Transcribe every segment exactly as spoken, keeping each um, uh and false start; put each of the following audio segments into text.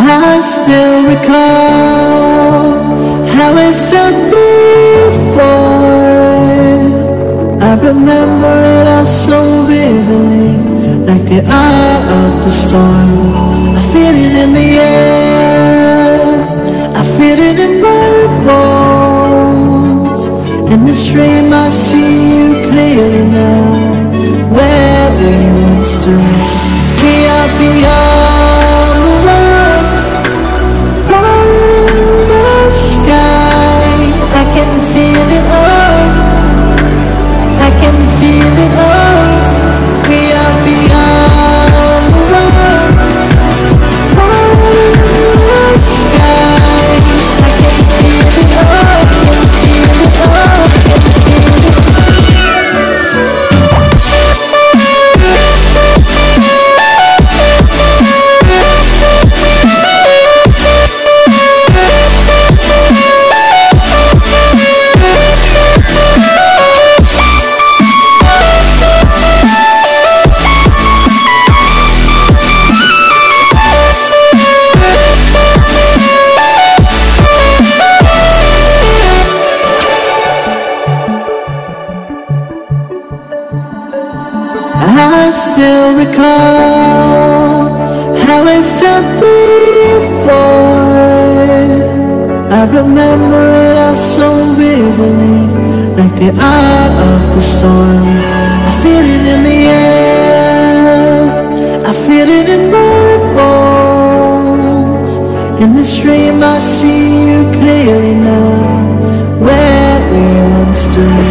I still recall how it felt before. I remember it all so vividly, like the eye of the storm. I feel it in the air, I feel it in my bones. In this dream I see you clearly now, where we once stood. We are beyond the world, far in the sky. I can feel it all, I can feel it all. We are beyond the world, far in the sky. I can feel it all, I can feel it all, I can feel it all. I still recall how it felt before. I remember it all so vividly, like the eye of the storm. I feel it in the air, I feel it in my bones. In this dream I see you clearly now, where we once stood.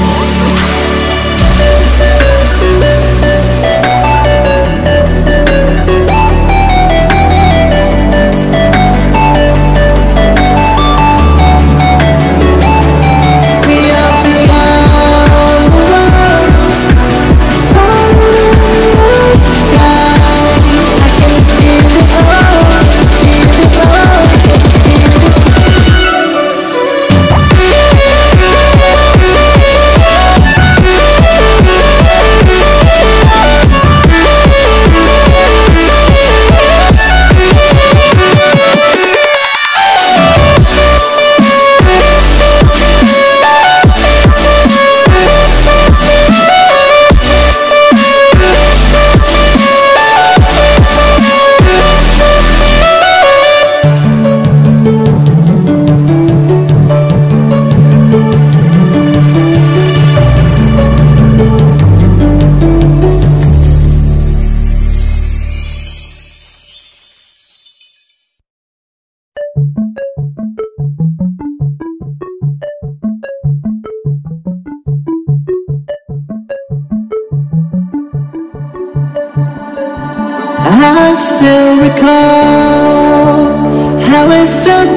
I still recall how it felt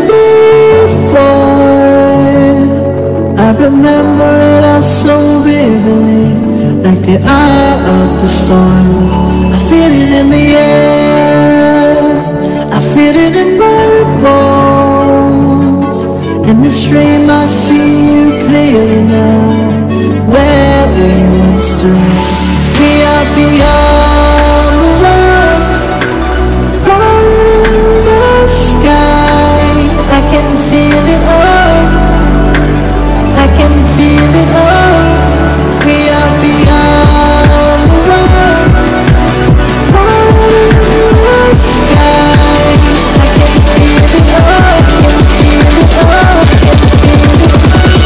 before. I remember it all so vividly, like the eye of the storm. I feel it in the air, I feel it in my bones. In this dream I see you clearly now, where we once stood. We are beyond the world, far in the sky. I can feel it all, I can feel it all. We are beyond the world, far in the sky. I can feel it all, I can feel it all, I can feel it all.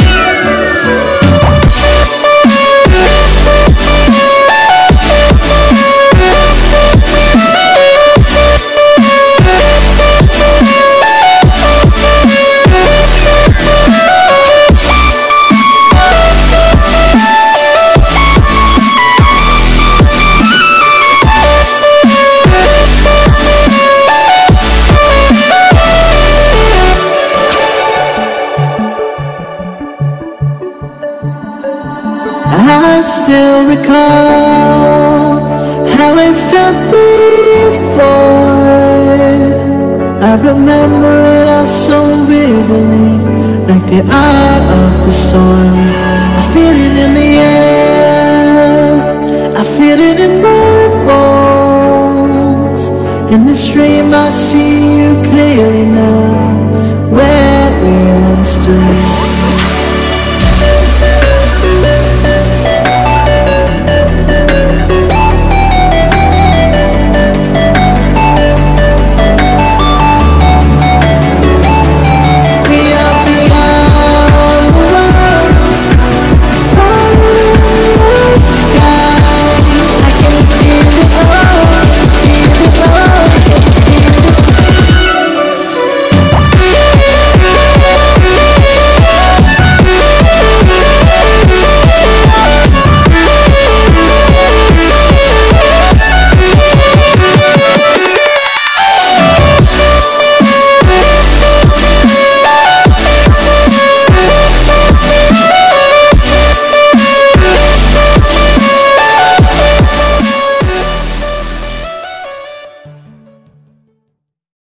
I still recall how it felt before. I remember it all so vividly, like the eye of the storm. I feel it in the air, I feel it in my bones. In the stream I see you clearly now. Where